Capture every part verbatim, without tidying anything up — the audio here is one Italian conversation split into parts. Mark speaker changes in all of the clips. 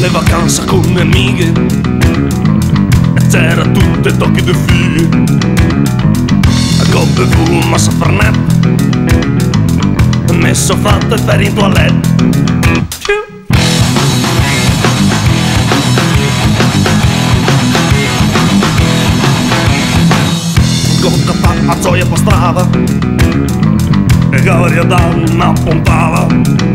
Speaker 1: le vacanze con mie amiche e c'era tutte tocchi di fighe. Ho bevuto un massa fernet e mi sono fatto per in toilette. Cotta a gioia per strada e garia da una puntata.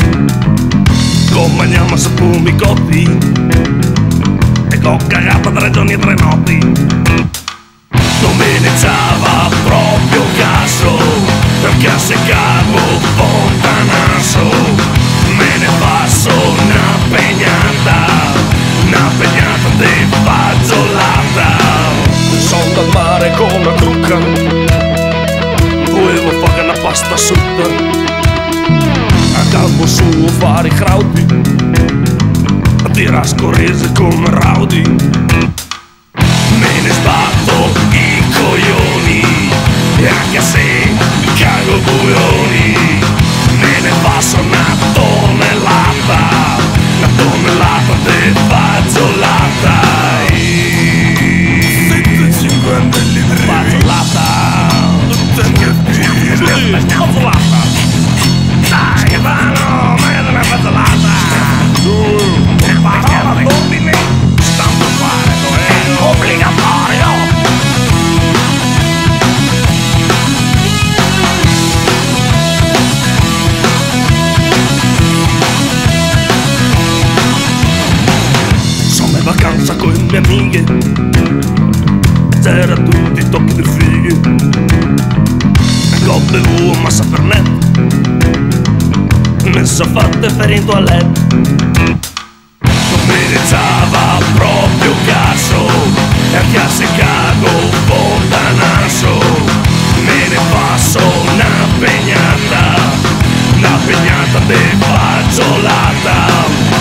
Speaker 1: Come andiamo su Pumicotti e con cagata tre giorni e tre notti. Non mi iniziava proprio caso perché se cago fontanaso me ne passo una pegnata, una pegnata di fagiolata. Sono dal mare con una trucca, volevo fare una pasta asciutta. A campo su a fare i crauti, a tirare scorrese come Rowdy. Me ne sbatto i coglioni e anche se cago buioni me ne passo una tonnellata, una tonnellata di fagiolata.
Speaker 2: centocinquanta litri
Speaker 1: Fagiolata, fagiolata. Dai, vanno, ma è una fagiolata. Parola d'ordine, stampo fare, è obbligatorio. Sono in vacanza con le mie amiche, c'era tutti tocchi di fighe. Ho bevuto un massa fernet, mi sono fatte per in toilette. Non mi iniziava proprio caso perché se cago fontanaso me ne passo una pegnata, una pegnata di fagiolata.